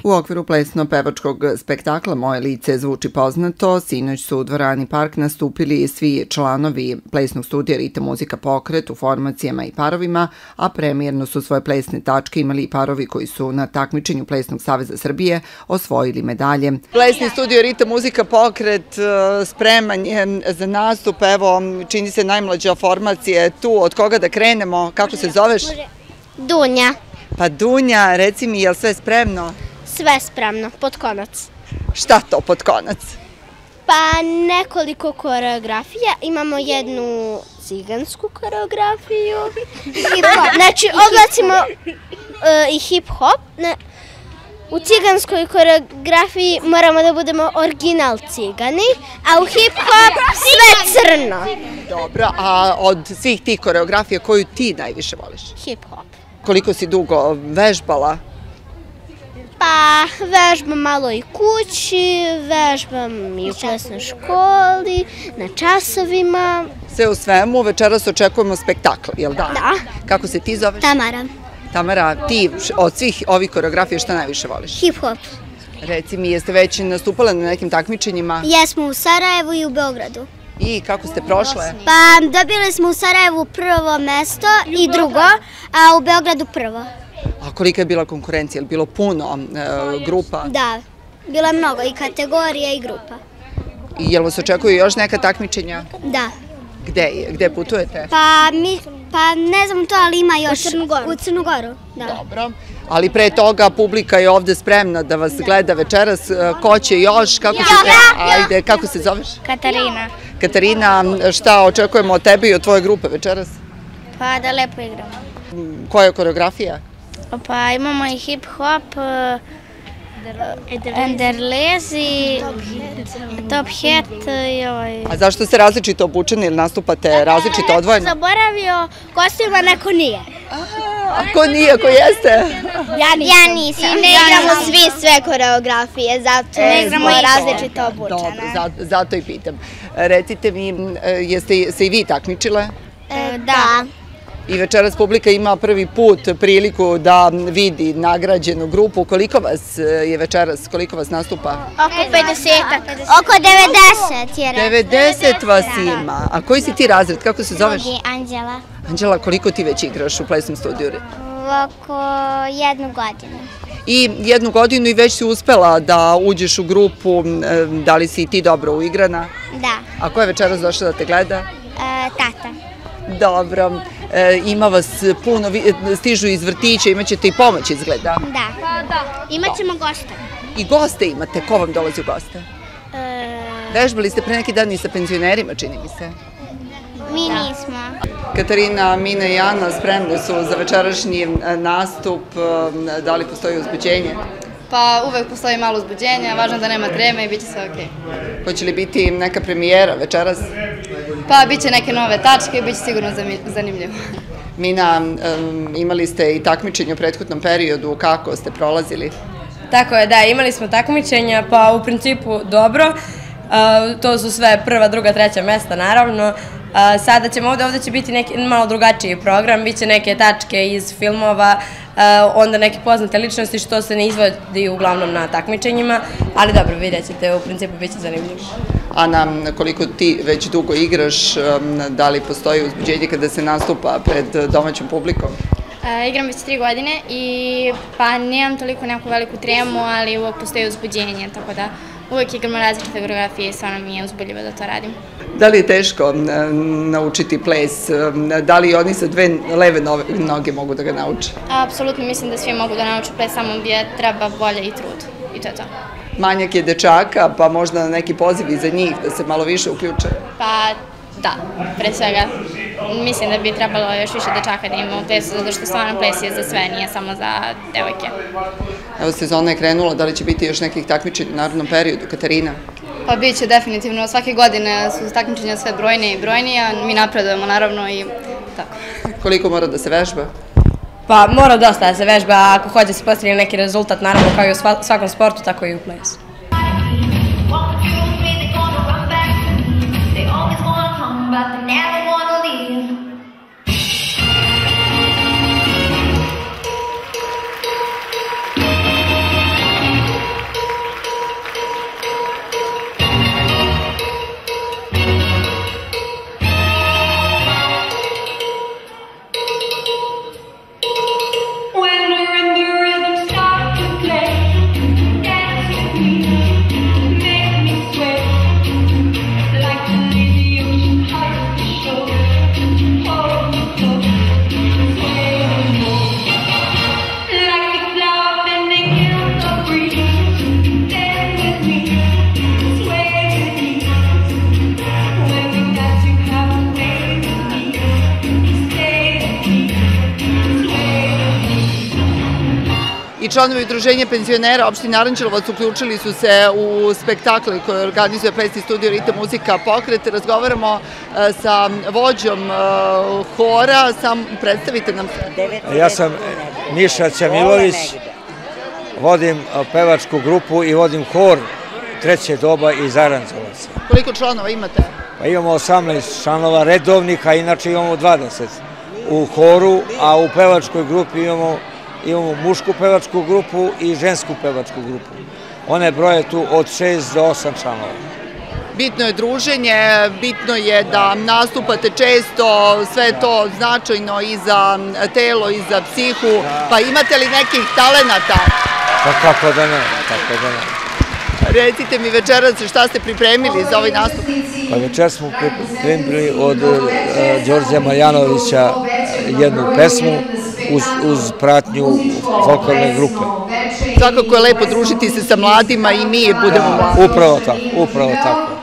U okviru plesno-pevačkog spektakla Moje lice zvuči poznato, sinoć su u dvorani Park nastupili svi članovi plesnog studija Ritam muzika pokret u formacijama i parovima, a premijerno su svoje plesne tačke imali i parovi koji su na takmičenju Plesnog saveza Srbije osvojili medalje. Plesni studio Ritam muzika pokret spreman je za nastup, evo čini se najmlađa formacija je tu, od koga da krenemo, kako se zoveš? Dunja. Pa Dunja, reci mi, je li sve spremno? Sve spremno, pod konac. Šta to pod konac? Pa nekoliko koreografija, imamo jednu cigansku koreografiju. Znači, oblecimo i hip-hop. U ciganskoj koreografiji moramo da budemo original cigani, a u hip-hop sve crno. Dobro, a od svih tih koreografija koju ti najviše voliš? Hip-hop. Koliko si dugo vežbala? Pa vežbam malo i kući, vežbam i u plesnoj školi, na časovima. Sve u svemu, večeras očekujemo spektakl, jel da? Da. Kako se ti zoveš? Tamara. Tamara, ti od svih ovih koreografija šta najviše voliš? Hip-hop. Reci mi, jeste već nastupale na nekim takmičenjima? Jesmo u Sarajevu i u Beogradu. I kako ste prošle? Pa dobili smo u Sarajevu prvo mesto i drugo, a u Beogradu prvo. A kolika je bila konkurencija? Je li bilo puno grupa? Da, bilo je mnogo i kategorija i grupa. I jel vas očekuju još neka takmičenja? Da. Gde putujete? Pa ne znam to, ali ima još u Crnu Goru. Dobro. Ali pre toga publika je ovde spremna da vas gleda večeras. Ko će još? Ajde, kako se zoveš? Katarina. Katarina, šta očekujemo od tebe i od tvoje grupe večeras? Pa da lepo igramo. Koja je koreografija? Pa imamo i hip-hop, enderlez i top hat i ovaj... A zašto ste različito obučeni ili nastupate različito odvojeno? Zaboravio kostima, neko nije. A ko nije, ko jeste? Ja nisam. Ne igramo svi sve koreografije, zato smo različito obučene. Dobro, zato i pitam. Recite mi, jeste se i vi takmičile? Da. I večeras publika ima prvi put priliku da vidi nagrađenu grupu. Koliko vas je večeras, koliko vas nastupa? Oko 50-ak. Oko 90 je rekao. 90 vas ima. A koji si ti razred, kako se zoveš? Anđela. Anđela, koliko ti već igraš u plesnom studiju? Oko 1 godinu. I 1 godinu i već si uspela da uđeš u grupu, da li si i ti dobro uigrana? Da. A ko je večeras došla da te gleda? Tata. Dobro, ima vas puno, stižu iz vrtića, imat ćete i pomoć izgleda. Da. Imaćemo goste. I goste imate, ko vam dolazi u goste? Vežbali ste pre neki dan i sa penzionerima, čini mi se. Mi nismo. Katarina, Mina i Ana spremne su za večerašnji nastup, da li postoji uzbuđenje? Pa uvek postoji malo uzbuđenja, važno da nema treme i bit će sve okej. Hoće li biti neka premijera večeras? Pa bit će neke nove tačke i bit će sigurno zanimljivo. Mina, imali ste i takmičenje u prethodnom periodu, kako ste prolazili? Tako je, da, imali smo takmičenja, pa u principu dobro. To su sve prva, druga, treća mesta, naravno. Sada ćemo ovde će biti neki malo drugačiji program, bit će neke tačke iz filmova, onda neke poznate ličnosti što se ne izvodi uglavnom na takmičenjima, ali dobro, vidjet ćete, u principu bit će zanimljivo. Ana, koliko ti već dugo igraš, da li postoji uzbuđenje kada se nastupa pred domaćom publikom? Igram već 3 godine i pa nemam toliko neku veliku tremu, ali uvek postoji uzbuđenje, tako da uvek igramo različite koreografije i stvarno mi je uzbudljivo da to radim. Da li je teško naučiti ples? Da li oni sa 2 leve noge mogu da ga nauče? Apsolutno mislim da svi mogu da nauče ples, samo bi treba volja i trud. I to je to. Manjak je dečaka, pa možda neki pozivi za njih da se malo više uključe? Pa da, pre svega mislim da bi trebalo još više dečaka da ima u plesu, zato što stvarno ples je za sve, nije samo za devojke. Evo, sezona je krenula, da li će biti još nekih takmičenja u narednom periodu, Katarina? Pa bit će definitivno, svake godine su takmičenja sve brojnije i brojnije, a mi napredujemo naravno i tako. Koliko mora da se vežba? Pa mora dosta da se vežba, ako hoće se postaviti neki rezultat, naravno kao i u svakom sportu, tako i u plesu. i članovi udruženja penzionera opštine Aranđelovac uključili su se u spektakli koje organizuje plesni studio Ritam muzika pokret. Razgovaramo sa vođom hora, sam predstavite nam. Ja sam Miša Ćamilović, vodim pevačku grupu i vodim hor Treće doba iz Aranđelovaca. Koliko članova imate? Pa imamo 18 članova redovnih, a inače imamo 20 u horu, a u pevačkoj grupi imamo mušku pevačku grupu i žensku pevačku grupu. One broje tu od 6 do 8 članova. Bitno je druženje, bitno je da nastupate često, sve to značajno i za telo i za psihu, pa imate li nekih talenata? Pa kako da ne, kako da ne. Recite mi večeras šta ste pripremili za ovaj nastup? Pa večer smo pripremili od Đorđa Marjanovića jednu pesmu uz pratnju folklorne grupe. Svakako je lepo družiti se sa mladima i mi budemo mladi. Upravo tako, upravo tako.